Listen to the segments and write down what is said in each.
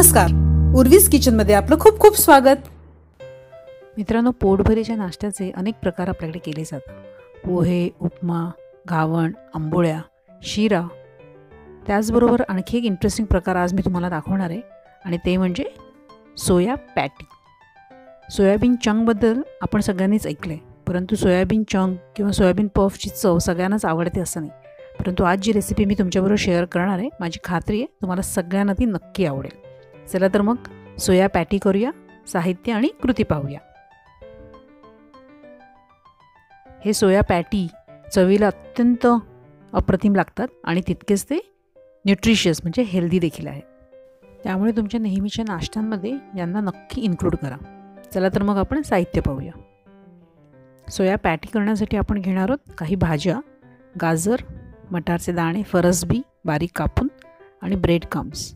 नमस्कार, उर्वीज किचनमध्ये आपलं खूप खूप स्वागत. मित्रांनो, पोटभरीच्या नाश्त्याचे अनेक प्रकार आपल्याकडे केले जातात. पोहे, उपमा, घावण, आंबोळ्या, शिरा. त्याचबरोबर आणखी एक इंटरेस्टिंग प्रकार आज मी तुम्हाला दाखवणार आहे आणि ते म्हणजे सोया पॅटी. सोयाबीन चंकबद्दल आपण सगळ्यांनीच ऐकलं आहे, परंतु सोयाबीन चंक किंवा सोयाबीन पफची चव सगळ्यांनाच आवडते असं नाही. परंतु आज जी रेसिपी मी तुमच्याबरोबर शेअर करणार आहे, माझी खात्री आहे तुम्हाला सगळ्यांना ती नक्की आवडेल. चला तर मग सोया पॅटी करूया. साहित्य आणि कृती पाहूया. हे सोया पॅटी चवीला अत्यंत अप्रतिम लागतात आणि तितकेच ते न्यूट्रिशियस म्हणजे हेल्दी देखील आहे. त्यामुळे तुमच्या नेहमीच्या नाश्त्यांमध्ये यांना नक्की इन्क्लूड करा. चला तर मग आपण साहित्य पाहूया. सोया पॅटी करण्यासाठी आपण घेणार आहोत काही भाज्या: गाजर, मटारचे दाणे, फरसबी बारीक कापून आणि ब्रेड क्रम्स.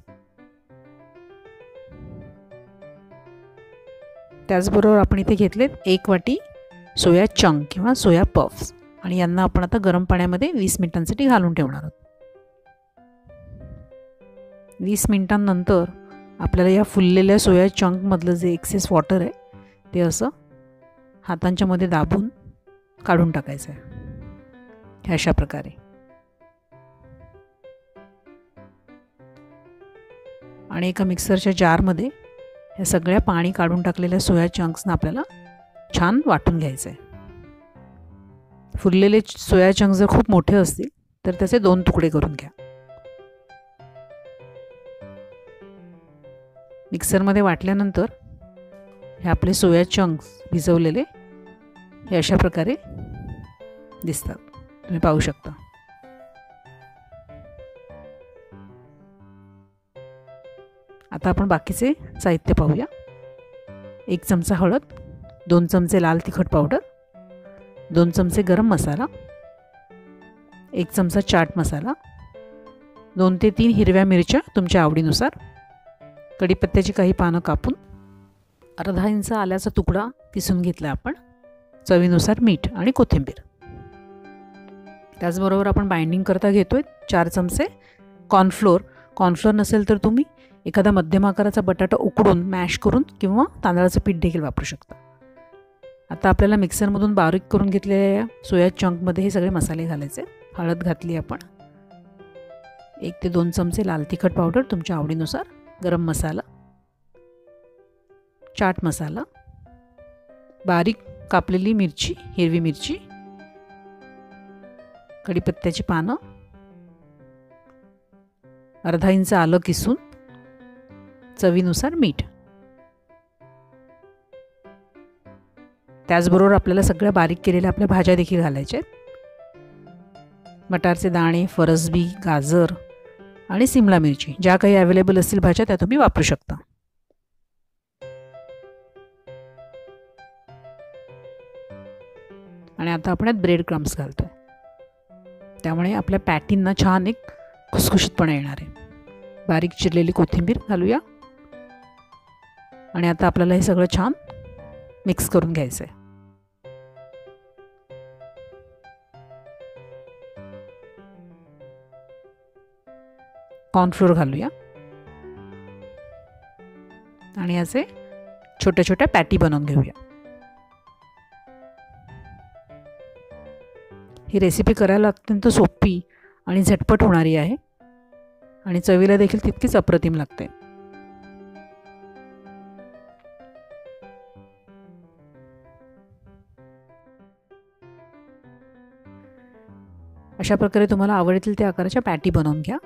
त्याचबरोबर आपण इथे घेतलेत 1 वाटी सोया चंक किंवा सोया पफ्स आणि यांना आपण आता गरम पाण्यामध्ये 20 मिनिटांसाठी घालून ठेवणार आहोत. 20 मिनिटांनंतर आपल्याला या फुललेल्या सोया चंकमधलं जे एक्सेस वॉटर आहे ते असं हातांच्या मध्ये दाबून काढून टाकायचं आहे. अशा प्रकारे आणि एका मिक्सरच्या जारमध्ये या सगळ्या पाणी काढून टाकलेल्या सोया चंक्सना आपल्याला छान वाटून घ्यायचं आहे. फुललेले सोया चंक्स जर खूप मोठे असतील तर त्याचे 2 तुकडे करून घ्या. मिक्सरमध्ये वाटल्यानंतर हे आपले सोया चंक्स भिजवलेले हे अशा प्रकारे दिसतात, तुम्ही पाहू शकता. आता आपण बाकीचे साहित्य पाहूया. 1 चमचा हळद, 2 चमचे लाल तिखट पावडर, 2 चमचे गरम मसाला, 1 चमचा चाट मसाला, 2 ते 3 हिरव्या मिरच्या तुमच्या आवडीनुसार, कढीपत्त्याची काही पानं कापून, अर्धा इंच आल्याचा तुकडा किसून घेतला आपण, चवीनुसार मीठ आणि कोथिंबीर. त्याचबरोबर आपण बाइंडिंग करता घेतोय 4 चमचे कॉर्नफ्लोअर. कॉर्नफ्लोअर नसेल तर तुम्ही एखादा मध्यम आकाराचा बटाटा उकडून मॅश करून किंवा तांदळाचं पीठ देखील वापरू शकता. आता आपल्याला मिक्सरमधून बारीक करून घेतलेल्या सोया चंकमध्ये हे सगळे मसाले घालायचे. हळद घातली आपण, 1 ते 2 चमचे लाल तिखट पावडर तुमच्या आवडीनुसार, गरम मसाला, चाट मसाला, बारीक कापलेली मिरची, हिरवी मिरची, कढीपत्त्याची पानं, अर्धा इंच आलं किसून, चवीनुसार मीठ. त्याचबरोबर आपल्याला सगळ्या बारीक केलेल्या आपल्या भाज्या देखील घालायच्या आहेत. मटारचे दाणे, फरसबी, गाजर आणि सिमला मिरची, ज्या काही अवेलेबल असतील भाज्या त्या तुम्ही वापरू शकता. आणि आता आपण यात ब्रेड क्रम्स घालतोय, त्यामुळे आपल्या पॅटींना छान एक खुसखुशीतपणा येणार आहे. बारीक चिरलेली कोथिंबीर घालूया आणि आता आपल्याला हे सगळं छान मिक्स करून घ्यायचं आहे. कॉर्नफ्लोअर घालूया आणि याचे छोट्या छोट्या पॅटी बनवून घेऊया. ही रेसिपी करायला अत्यंत सोपी आणि झटपट होणारी आहे आणि चवीला देखील तितकीच अप्रतिम लागते. अशा प्रकारे तुम्हाला आवडतील त्या आकाराच्या पॅटी बनवून घ्या.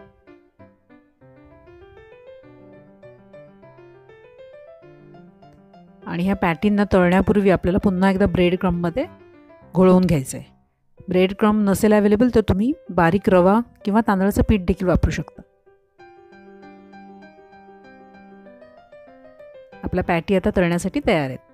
आणि ह्या पॅटींना तळण्यापूर्वी आपल्याला पुन्हा एकदा ब्रेड क्रम्बमध्ये घोळवून घ्यायचं आहे. ब्रेड क्रम्ब नसेल अवेलेबल तर तुम्ही बारीक रवा किंवा तांदळाचं पीठ देखील वापरू शकता. आपल्या पॅटी आता तळण्यासाठी तयार आहेत.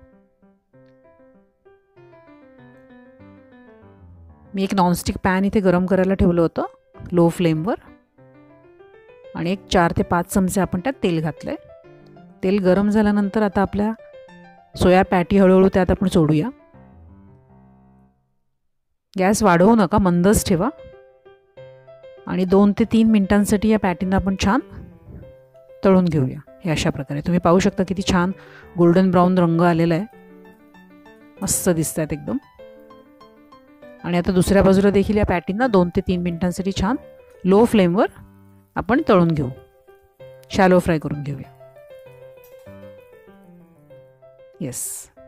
मी एक नॉनस्टिक पॅन इथे गरम करायला ठेवलं होतं लो फ्लेमवर आणि एक 4 ते 5 चमचे आपण त्यात तेल घातलंय. तेल गरम झाल्यानंतर आता आपल्या सोया पॅटी हळूहळू त्यात आपण सोडूया. गॅस वाढवू नका, मंदच ठेवा आणि 2 ते 3 मिनिटांसाठी या पॅटींना आपण छान तळून घेऊया. हे अशा प्रकारे तुम्ही पाहू शकता किती छान गोल्डन ब्राऊन रंग आलेला आहे, मस्त दिसतात एकदम. आणि आता दुसऱ्या बाजूला देखील या पॅटींना 2 ते 3 मिनिटांसाठी छान लो फ्लेमवर आपण तळून घेऊ, शॅलो फ्राय करून घेऊया. येस,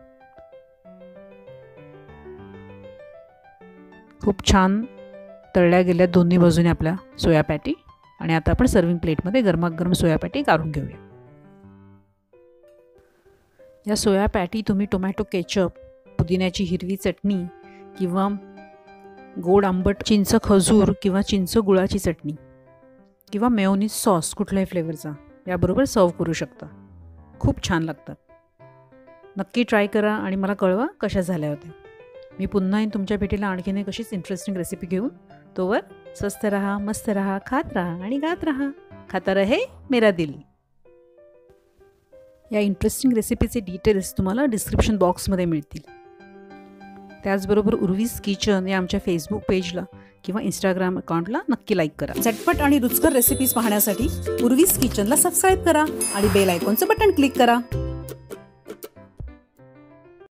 खूप छान तळल्या गेल्या दोन्ही बाजूने आपल्या सोया पॅटी. आणि आता आपण सर्विंग प्लेटमध्ये गरमागरम सोया पॅटी काढून घेऊया. या सोया पॅटी तुम्ही टोमॅटो केचप, पुदिन्याची हिरवी चटणी किंवा गोड आंबट चिंच खजूर किंवा चिंच गुळाची चटणी किंवा मेयोनीज सॉस कुठल्याही फ्लेवरचा याबरोबर सर्व करू शकता. खूप छान लागतात. नक्की ट्राय करा आणि मला कळवा कशा झाल्या होत्या. मी पुन्हा येईन तुमच्या भेटीला आणखीन एक अशीच इंटरेस्टिंग रेसिपी घेऊन. तोवर स्वस्थ रहा, मस्त रहा, खात रहा आणि गात रहा. खाता रहे मेरा दिल. या इंटरेस्टिंग रेसिपीचे डिटेल्स तुम्हाला डिस्क्रिप्शन बॉक्समध्ये मिळतील. त्याचबरोबर उर्वीज किचन या आमच्या फेसबुक पेजला किंवा इंस्टाग्राम अकाउंटला नक्की लाईक करा. झटपट आणि रुचकर रेसिपीज पाहण्यासाठी उर्वीज किचनला सबस्क्राईब करा आणि बेल आयकॉनचं बटन क्लिक करा.